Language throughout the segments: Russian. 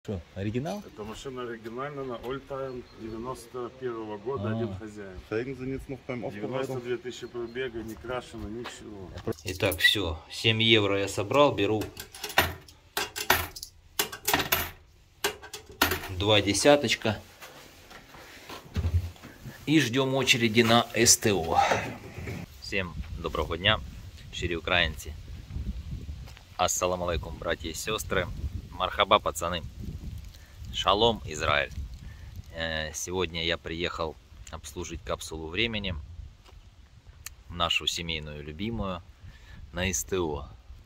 Что, оригинал? Это машина оригинальная на Oldtime 91-го года, один хозяин. Zeigen Sie jetzt noch beim Aufbereiten. 92 тысячи пробега, не крашено, ничего. Итак, все, 7 евро я собрал, беру 2 десяточка и ждем очереди на СТО. Всем доброго дня, щирі українці. Ассаламу алейкум, братья и сестры. Мархаба, пацаны. Шалом, Израиль. Сегодня я приехал обслужить капсулу времени, нашу семейную любимую, на СТО.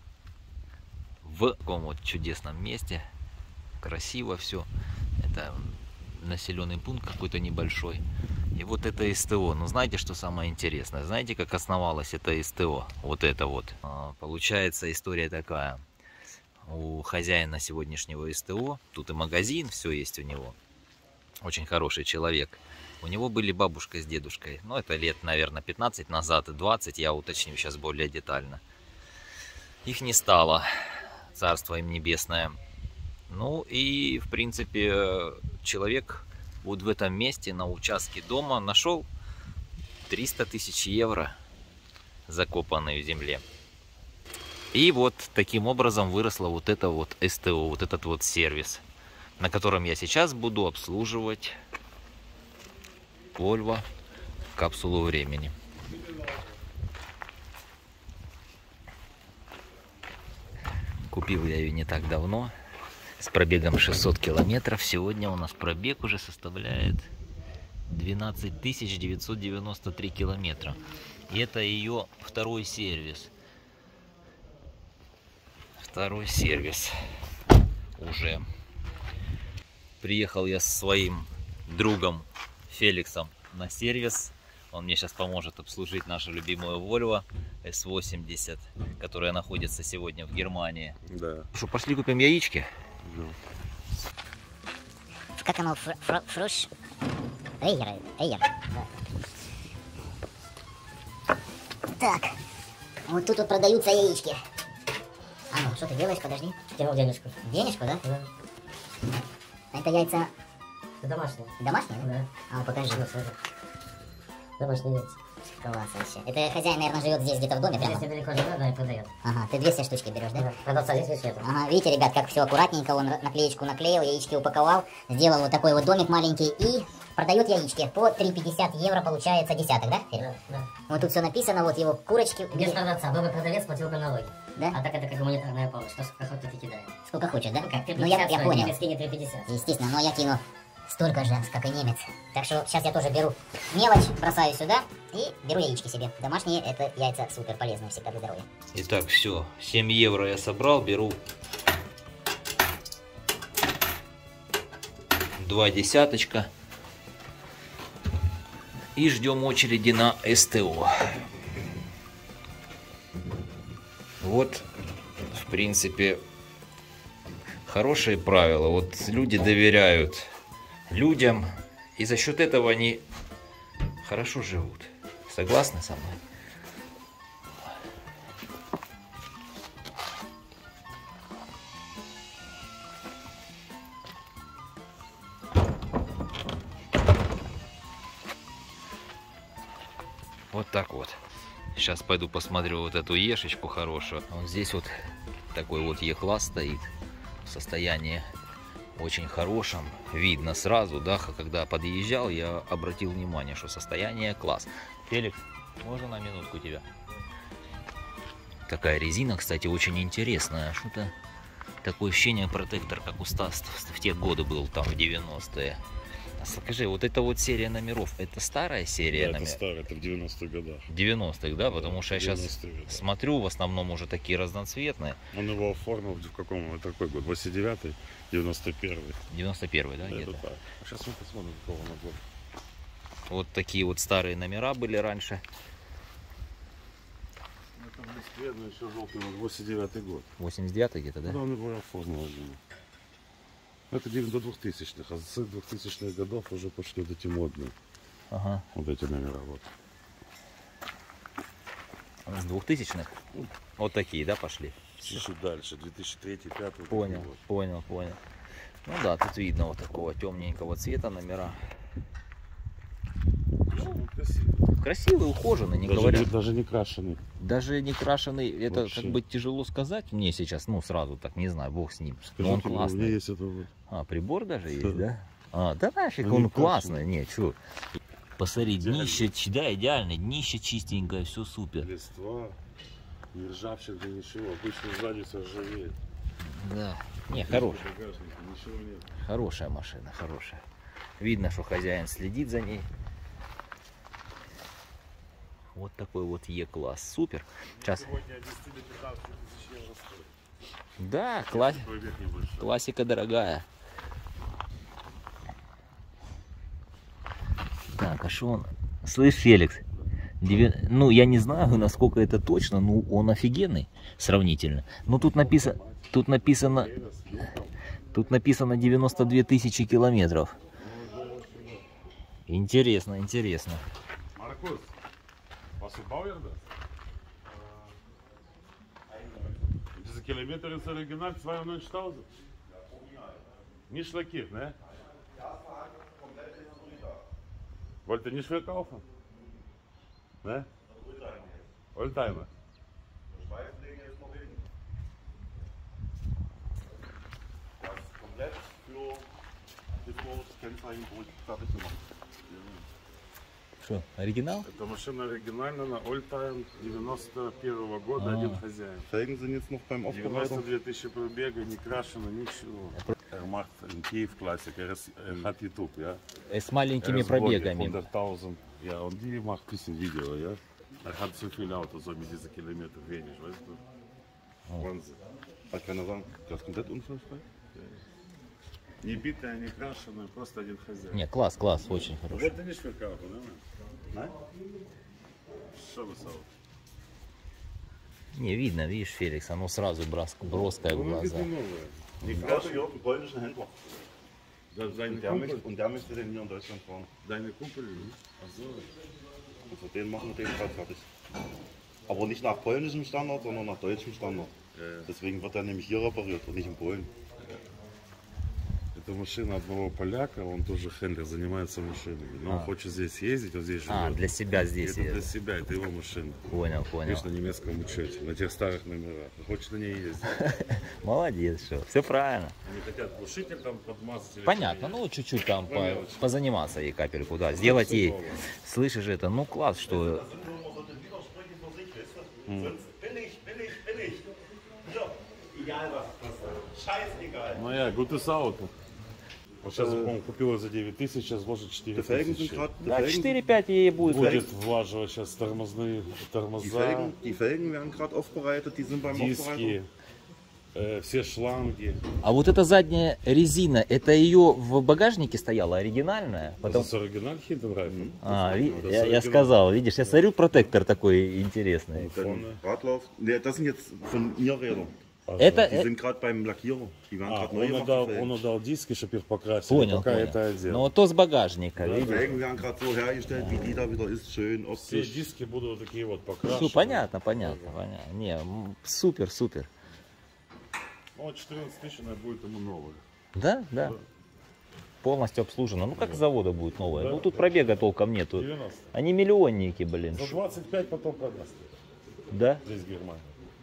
В таком вот чудесном месте. Красиво все. Это населенный пункт какой-то небольшой. И вот это СТО. Ну, знаете, что самое интересное? Знаете, как основалось это СТО? Вот это вот. Получается, история такая. У хозяина сегодняшнего СТО, тут и магазин, все есть у него. Очень хороший человек. У него были бабушка с дедушкой. Ну, это лет, наверное, 15 назад, 20, я уточню сейчас более детально. Их не стало. Царство им небесное. Ну, и, в принципе, человек вот в этом месте, на участке дома, нашел 300 тысяч евро, закопанные в земле. И вот таким образом выросло вот это вот СТО, вот этот вот сервис, на котором я сейчас буду обслуживать Volvo капсулу времени. Купил я ее не так давно, с пробегом 600 километров. Сегодня у нас пробег уже составляет 12 993 километра. И это ее второй сервис. Второй сервис уже. Приехал я со своим другом Феликсом на сервис. Он мне сейчас поможет обслужить нашу любимую Volvo S80, которая находится сегодня в Германии. Да. Что, пошли купим яички? Ну. Как оно? Фруш? Эйер. Да. Так. Вот тут вот продаются яички. А ну, что ты делаешь? Подожди. Кинул денежку. Денежку, да? Да. А это яйца Это домашние. домашние? Да. А, ну, покажи. Ну, смотри. Домашние яйца. Класс вообще. Это хозяин, наверное, живет здесь где-то в доме Здесь прямо? недалеко живет, да, и продает. Ага, ты 200 штучки берешь, да? Да. Продавца здесь висит. Ага, видите, ребят, как все аккуратненько, он наклеечку наклеил, яички упаковал, сделал вот такой вот домик маленький и продает яички. По 3,50 евро получается десяток, да? Да, да. Вот тут все написано, вот его курочки. Без продавца. Был бы продавец, платил бы налоги. Да? А так это как гуманитарная помощь. Что сколько хочет, и кидает. Сколько хочет, да? Ну как, 3,50 Ну я стоит, понял. немец кинет 3,50. Естественно, но я кину столько же, как и немец. Так что сейчас я тоже беру мелочь, бросаю сюда и беру яички себе. Домашние, это яйца супер полезные, всегда для здоровья. Итак, все, 7 евро я собрал, беру 2 десяточка и ждем очереди на СТО. Вот, в принципе, хорошие правила. Вот люди доверяют людям, и за счет этого они хорошо живут. Согласны со мной? Вот так вот. Сейчас пойду посмотрю вот эту ешечку хорошую. Вот здесь вот такой вот Е-класс стоит в состоянии очень хорошем. Видно сразу, да, когда подъезжал, я обратил внимание, что состояние класс. Феликс, можно на минутку тебя? Такая резина, кстати, очень интересная. Что-то такое ощущение, протектор, как у Стас в те годы был, там, в 90-е. Скажи, вот эта вот серия номеров, это старая серия Да, это номеров? старый, это в 90-х годах. 90-х, да? Потому что я сейчас 90-е годы. смотрю, в основном уже такие разноцветные. Он его оформил в каком, это какой год? 89-й, 91-й. 91-й, да, Это где-то? так. Сейчас мы посмотрим, какого он года. Вот такие вот старые номера были раньше. Это в Москве, но еще желтый, 89-й год. 89-й где-то, да? Да, он его оформил. Это до 2000-х, а с 2000-х годов уже пошли вот эти модные. Ага. Вот эти номера, вот. С 2000-х? Вот такие, да, пошли? Чуть-чуть дальше, 2003-2005. Понял, понял, понял. Ну да, тут видно вот такого темненького цвета номера. Ну, красиво. Красивый, ухоженный, не Даже, говоря. даже не крашеный. Даже не крашеный, это Вообще. как бы тяжело сказать мне сейчас, ну сразу так, не знаю, бог с ним. Но Скажите он мне, у меня классный. есть это вот. А, прибор даже Да. есть, да? А, да нафиг, Он он не классный, не, чё. Посмотри, Идеально. днище, да, идеальный, днище чистенькое, все супер. Листва, не ржавчинка, ничего. Обычно сзади все ржавеет. Да, не, хорош, Багажника, ничего нет. хорошая машина, хорошая. Видно, что хозяин следит за ней. Вот такой вот Е-класс, супер. Сейчас, Сегодня от 10 до 15 тысяч евро стоит. да, Пробег небольшой. классика дорогая. Так, а что он? Слышь, Феликс, ну я не знаю, насколько это точно, но он офигенный сравнительно. Но тут написано 92 тысячи километров. Интересно, интересно. Markus, was für Baujahr das? Diese Kilometer ist original 92.000. Nicht lackiert, ne? Wollt ihr nicht verkaufen? Ne? Oldtimer. Das ist komplett für historisches Kennzeichen fertig gemacht. Что, оригинал? Эта машина оригинальная на Oldtimer 91 года, один хозяин. Felgen sind jetzt noch beim Aufbereitung. 92 тысячи пробега, не крашено, ничего. Macht ein Kief-Klassik, hat YouTube, ja. С маленькими пробегами. 100.000, ja, und die macht ein bisschen Video, ja. Hat so viele Autos, so mit diesen Kilometern wenig, weißt du. Wahnsinn. Hat keiner sagen, das ist komplett unfallfrei? Не битая, не крашеная, просто один хозяин. Не, класс, класс, очень хороший. Вот ты не швыркал, да? Nein? Что вы сау? Не, видно, видишь, Феликс, оно сразу броское в Ну, глаза. видно новое. Не Ich habe крашеная. hier einen polnischen Händler. Deine Und der möchte den hier in Deutschland fahren. Deine Kumpel, ne? Ach so. Also den machen wir den gerade fertig. Aber nicht nach polnischem Standard, sondern nach deutschem Standard. Deswegen wird er nämlich hier repariert und nicht in Polen. Это машина одного поляка, он тоже хендлер, занимается машинами. Но он хочет здесь ездить, он здесь живет. А, для себя здесь. Это для себя, это его машина. Понял, понял. Видишь, на немецком учете, на тех старых номерах. Хочет на ней ездить. Молодец, что, все правильно. Они хотят глушитель там подмазать. или Понятно, что-то. ну чуть-чуть там мелочи. позаниматься ей капельку, да, сделать ей. Новое. Слышишь это, ну класс, что Ну я, gutes Auto. Вот сейчас, по-моему, купил ее за 9 тысяч, сейчас вложит 4 Die Felgen sind тысячи. gerade. да, 4-5 ей будет. Будет влаживать сейчас тормоза, Die Felgen werden gerade aufbereitet, die sind beim Aufbereitung. диски, все шланги. А вот эта задняя резина, это ее в багажнике стояла, оригинальная? Это с оригинал Hintenreifen. Das Я оригинал. сказал, видишь, я смотрю, протектор такой интересный. Dann Radlauf. Ne, das sind jetzt von mir Räder. Это, Die sind gerade beim Lackierer. Die werden А, gerade neu gemacht. Die он Felgen. отдал диски, чтобы их покрасили, понял, пока понял. это Ну одел. вот то с багажника, Die видишь? Felgen werden gerade so hergestellt, wie die da wieder ist. Schön Все optisch. диски будут вот такие вот покрашены. Ну, понятно. Не, супер. Ну, 14 тысяч она будет ему новая. Да. Полностью обслужено. Ну как с завода будет новая. Да, Ну тут да. пробега толком нету. 90. Они миллионники, блин. За 25 потом продаст. Да? Здесь Германия.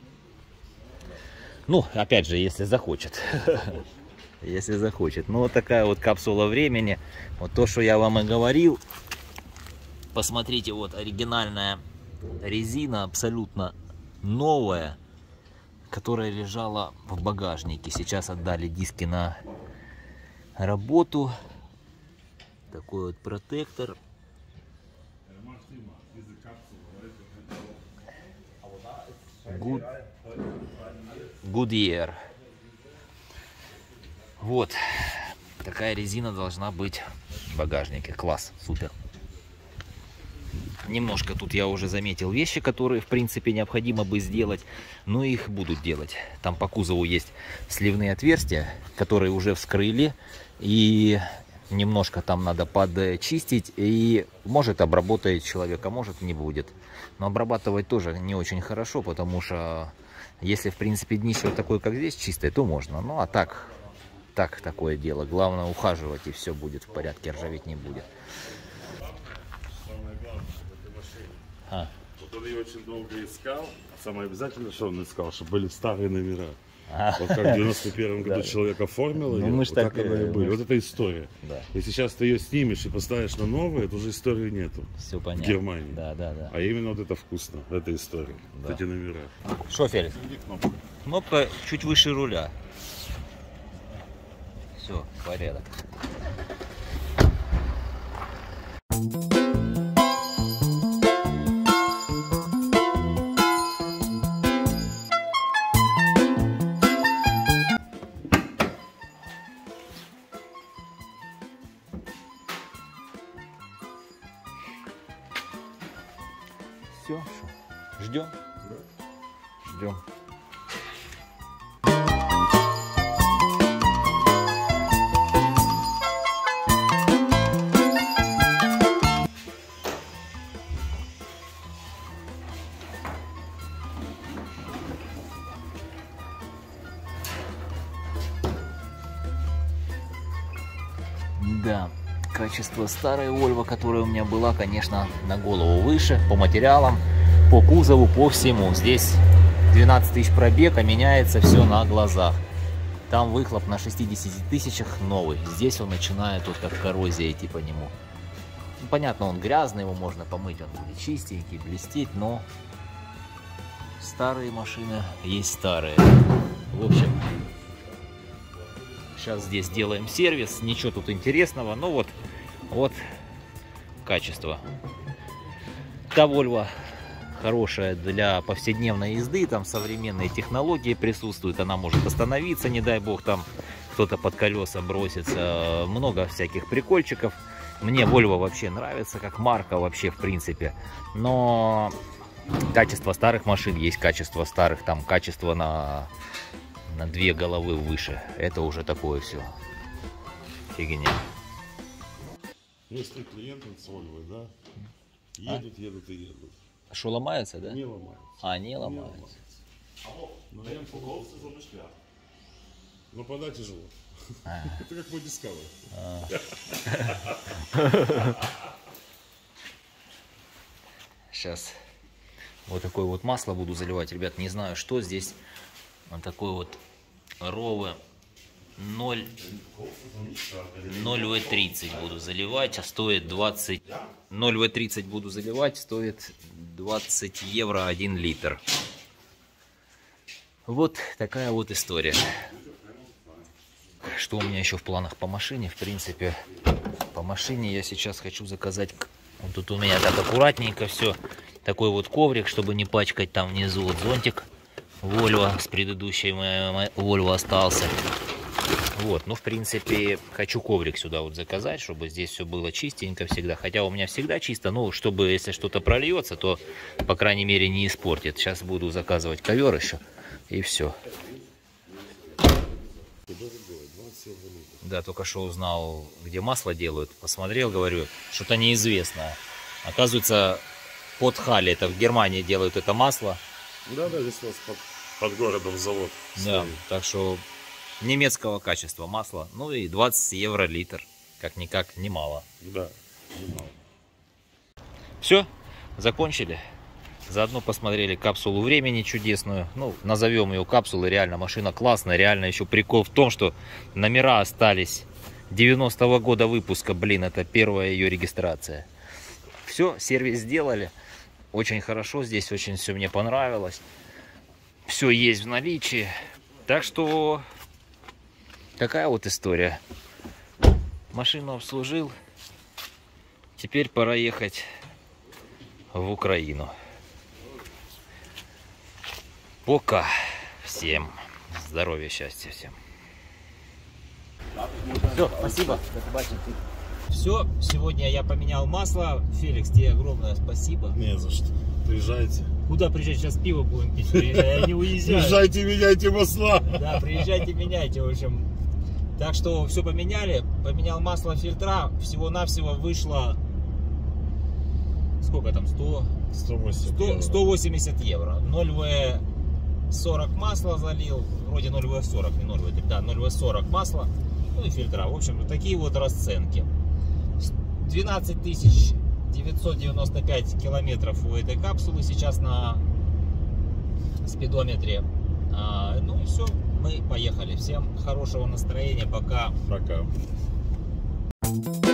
Ну, опять же, если захочет. Если захочет. Ну, вот такая вот капсула времени. Вот то, что я вам и говорил. Посмотрите, вот оригинальная резина, абсолютно новая, которая лежала в багажнике. Сейчас отдали диски на работу. Такой вот протектор. Goodyear. Вот. Такая резина должна быть в багажнике. Класс, супер. Немножко тут я уже заметил вещи, которые в принципе необходимо бы сделать, но их будут делать. Там по кузову есть сливные отверстия, которые уже вскрыли, и немножко там надо подчистить, и может обработает человека, может не будет. Но обрабатывать тоже не очень хорошо, потому что если в принципе днище вот такое, как здесь, чистое, то можно. Ну а так так такое дело. Главное ухаживать, и все будет в порядке, ржаветь не будет. Самое главное в этой машине. А. Вот он ее очень долго искал. Самое обязательное, что он искал, чтобы были старые номера. Вот как в 91-м году человек оформил ее, мы ж вот так, так оно и было. Вот это история. Да. И сейчас ты ее снимешь и поставишь на новую, это уже истории нету. Все понятно. В Германии. Да, да, да. А именно вот это вкусно, это история. Да. Вот эти номера. Что, Феликс? Кнопка чуть выше руля. Все, порядок. Все, ждем. Ждем. Да, качество старой Volvo, которая у меня была, конечно, на голову выше, по материалам, по кузову, по всему. Здесь 12 тысяч пробега, меняется все на глазах. Там выхлоп на 60 тысячах новый. Здесь он начинает вот как коррозия идти по нему. Ну, понятно, он грязный, его можно помыть, он будет чистенький, блестеть, но старые машины есть старые. В общем, сейчас здесь делаем сервис, ничего тут интересного, но вот качество. Та Volvo хорошая для повседневной езды, там современные технологии присутствуют, она может остановиться, не дай бог, там кто-то под колеса бросится, много всяких прикольчиков. Мне Volvo вообще нравится, как марка вообще в принципе, но качество старых машин есть качество старых, там качество на 2 головы выше, это уже такое все фигня. Если клиенты с Volvo, да, едут и едут. Что, ломается, да? Не ломаются. А, не ломается. Но подать тяжело. Это как мой Discovery. Сейчас вот такое вот масло буду заливать. Ребят, не знаю, что здесь. Вот такой вот Rowe 0В30 буду заливать, а стоит 20. 0В30 буду заливать, стоит 20 евро 1 литр. Вот такая вот история. Что у меня еще в планах по машине? В принципе, по машине я сейчас хочу заказать. Вот тут у меня так аккуратненько все. Такой вот коврик, чтобы не пачкать там внизу. Вот зонтик Volvo с предыдущей Volvo остался. Вот, ну в принципе хочу коврик сюда вот заказать, чтобы здесь все было чистенько всегда. Хотя у меня всегда чисто, но чтобы если что-то прольется, то по крайней мере не испортит. Сейчас буду заказывать ковер еще и все. Да, только что узнал, где масло делают. Посмотрел, говорю, что-то неизвестное. Оказывается, под Халли, это в Германии делают это масло. Да, здесь у нас под городом завод. Да, стоит. так что немецкого качества масло. Ну и 20 евро литр. Как-никак немало. Да, немало. Все, закончили. Заодно посмотрели капсулу времени чудесную. Ну, назовем ее капсулой. Реально, машина классная. Реально, еще прикол в том, что номера остались 90-го года выпуска. Блин, это первая ее регистрация. Все, сервис сделали. Очень хорошо здесь, очень все мне понравилось. Все есть в наличии. Так что такая вот история. Машину обслужил. Теперь пора ехать в Украину. Пока. Всем здоровья, счастья всем. Все, спасибо. Все, сегодня я поменял масло. Феликс, тебе огромное спасибо. Не за что. Приезжайте. Куда приезжать? Сейчас пиво будем пить. Я не уезжаю. Приезжайте, меняйте масла. Да, приезжайте, меняйте. В общем, так что все поменяли. Поменял масло, фильтра. Всего-навсего вышло... Сколько там? 180 евро. 0В 0,40 масла залил, вроде 0В40, не 0В3, да, 0В40 масла, ну и фильтра. В общем, такие вот расценки. 12 995 километров у этой капсулы сейчас на спидометре. Ну и все, мы поехали. Всем хорошего настроения, пока. Пока.